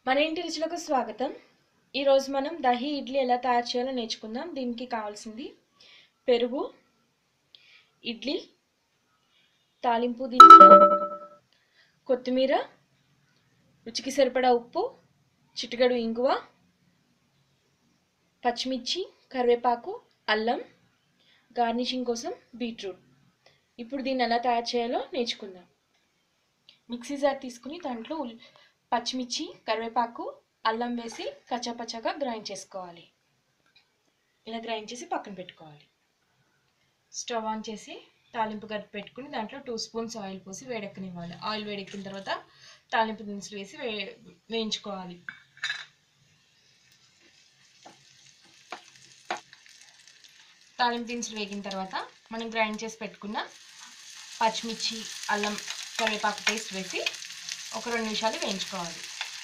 మన ఇంటి రుచులకు స్వాగతం. ఈరోజు మనం దహి ఇడ్లీ ఎలా తయారు చేయాలో నేర్చుకుందాం. దీనికి కావాల్సింది పెరుగు, ఇడ్లీ, తాలింపు దినుసులు, కొత్తిమీర, రుచికి సరిపడా ఉప్పు, చిటికెడు ఇంగువ, పచ్చిమిర్చి, కరివేపాకు, అల్లం, గార్నిషింగ్ కోసం బీట్రూట్. ఇప్పుడు దీన్ని ఎలా తయారు చేయాలో నేర్చుకుందాం. మిక్సీ జార్ తీసుకుని దాంట్లో పచ్చిమిర్చి, కరివేపాకు, అల్లం వేసి కచ్చాపచ్చాగా గ్రైండ్ చేసుకోవాలి. ఇలా గ్రైండ్ చేసి పక్కన పెట్టుకోవాలి. స్టవ్ ఆన్ చేసి తాలింపు గరిటె పెట్టుకుని దాంట్లో 2 స్పూన్స్ ఆయిల్ పోసి వేడెక్కనివ్వాలి. ఆయిల్ వేడెక్కిన తర్వాత తాలింపు దినుసులు వేసి వేయించుకోవాలి. తాలింపు దినుసులు వేగిన తర్వాత మనం గ్రైండ్ చేసి పెట్టుకున్న పచ్చిమిర్చి, అల్లం, కరివేపాకు పేస్ట్ వేసి ఒక 2 నిమిషాలు వేయించుకోవాలి.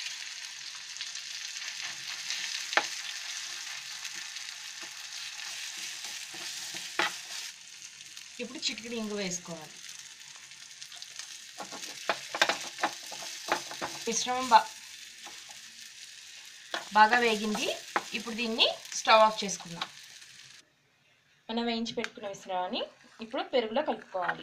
ఇప్పుడు చిటికెడు ఇంగు వేసుకోవాలి. మిశ్రమం బాగా వేగింది. ఇప్పుడు దీన్ని స్టవ్ ఆఫ్ చేసుకుందాం. మనం వేయించి పెట్టుకున్న మిశ్రమాన్ని ఇప్పుడు పెరుగులో కలుపుకోవాలి.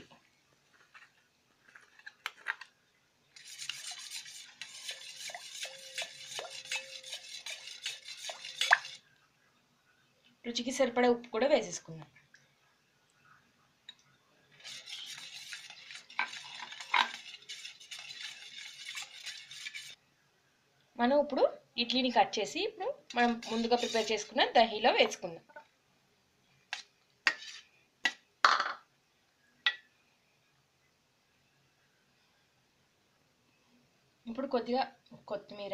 రుచికి సరిపడే ఉప్పు కూడా వేసేసుకుందాం. మనం ఇప్పుడు ఇడ్లీని కట్ చేసి ఇప్పుడు మనం ముందుగా ప్రిపేర్ చేసుకున్న దహీలో వేసుకుందాం. ఇప్పుడు కొద్దిగా కొత్తిమీర,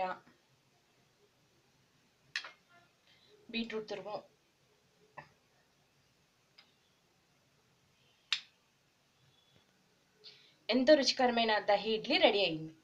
బీట్రూట్ తురుము, ఎంతో రుచికరమైన దహీ ఇడ్లీ రెడీ అయింది.